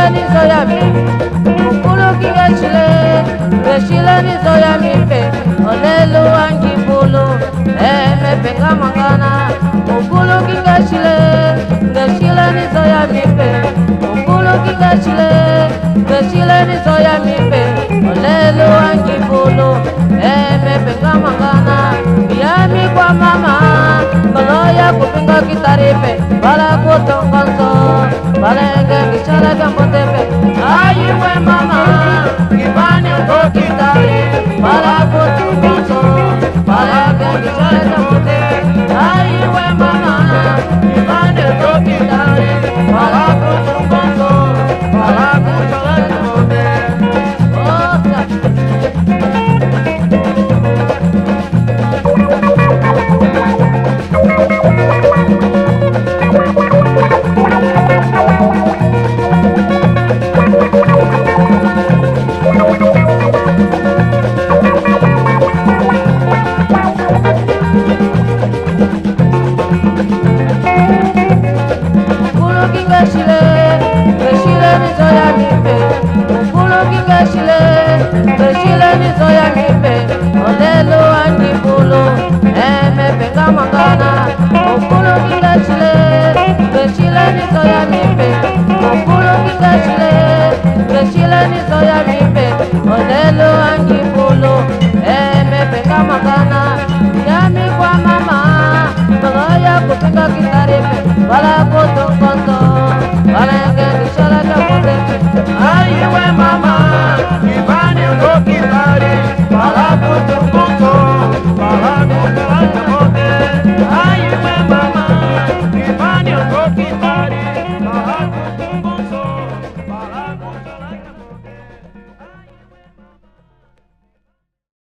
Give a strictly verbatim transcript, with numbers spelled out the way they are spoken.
ni zoya mi ukulu kinga chile reshila ni zoya mi pe olelo angi bulu eh me penga mangana ukulu kinga chile reshila ni zoya mi pe ukulu kinga chile reshila ni zoya mi pe olelo angi bulu eh me penga mangana biami kwa mama baloya kupinga kitaripe bala kutongonzo balenge kichala kambotepe ayiwe mama kibani utokitari bala kutongonzo balenge kichala kambotepe ayiwe mama kibani utokitari bala kutongonzo bala kichala kambotepe Soya